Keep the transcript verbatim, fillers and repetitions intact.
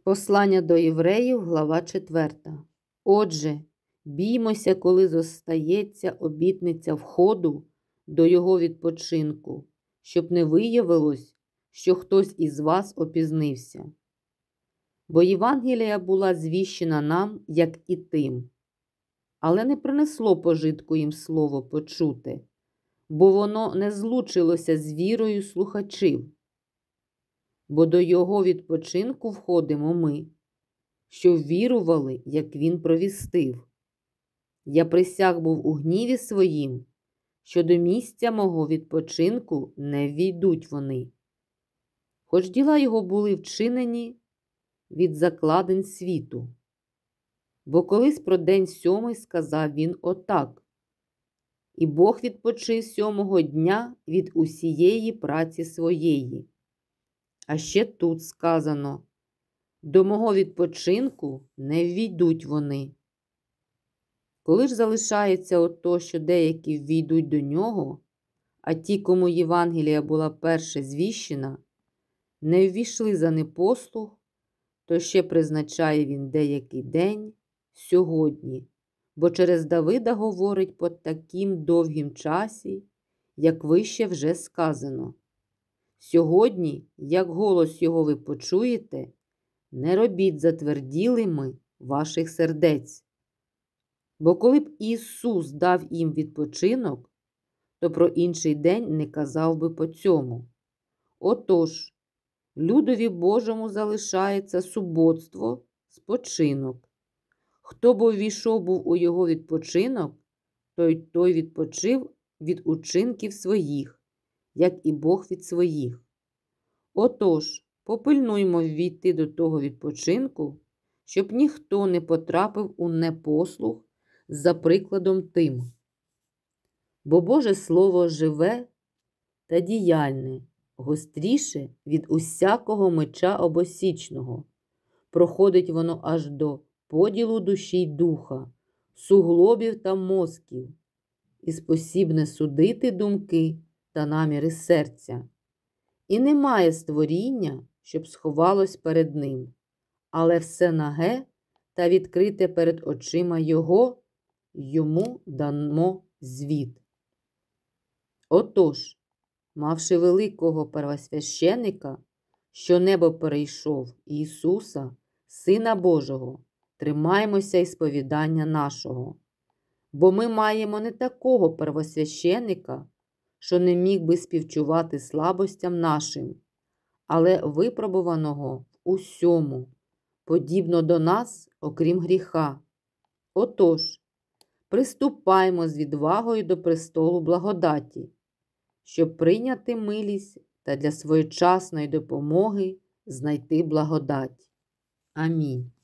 Послання до євреїв, глава четверта. Отже, біймося, коли зостається обітниця входу до його відпочинку, щоб не виявилось, що хтось із вас опізнився. Бо Євангелія була звіщена нам, як і тим, але не принесло пожитку їм слово почуте, бо воно не злучилося з вірою слухачів. Бо до його відпочинку входимо ми, що ввірували, як він провістив. Я присяг був у гніві своїм, що до місця мого відпочинку не ввійдуть вони. Хоч діла його були вчинені від закладень світу. Бо колись про день сьомий сказав він отак: «І Бог відпочив сьомого дня від усієї праці своєї». А ще тут сказано: «До мого відпочинку не ввійдуть вони». Коли ж залишається ото, що деякі ввійдуть до нього, а ті, кому Євангелія була перше звіщена, не ввійшли за непослух, то ще призначає він деякий день сьогодні, бо через Давида говорить по таким довгім часі, як вище вже сказано. Сьогодні, як голос його ви почуєте, не робіть затверділими ваших сердець. Бо коли б Ісус дав їм відпочинок, то про інший день не казав би по цьому. Отож, людові Божому залишається суботство, спочинок. Хто б увійшов був у його відпочинок, той той відпочив від учинків своїх, як і Бог від своїх. Отож, попильнуймо ввійти до того відпочинку, щоб ніхто не потрапив у непослух за прикладом тим. Бо Боже Слово живе та діяльне, гостріше від усякого меча обосічного. Проходить воно аж до поділу душі й духа, суглобів та мозків, і спосібне судити думки та наміри серця. І немає створіння, щоб сховалось перед ним, але все наге та відкрите перед очима його, йому дамо звіт. Отож, мавши великого первосвященика, що небо перейшов, Ісуса, Сина Божого, тримаймося ісповідання нашого. Бо ми маємо не такого первосвященика, що не міг би співчувати слабостям нашим, але випробуваного в усьому, подібно до нас, окрім гріха. Отож, приступаймо з відвагою до престолу благодаті, щоб прийняти милість та для своєчасної допомоги знайти благодать. Амінь.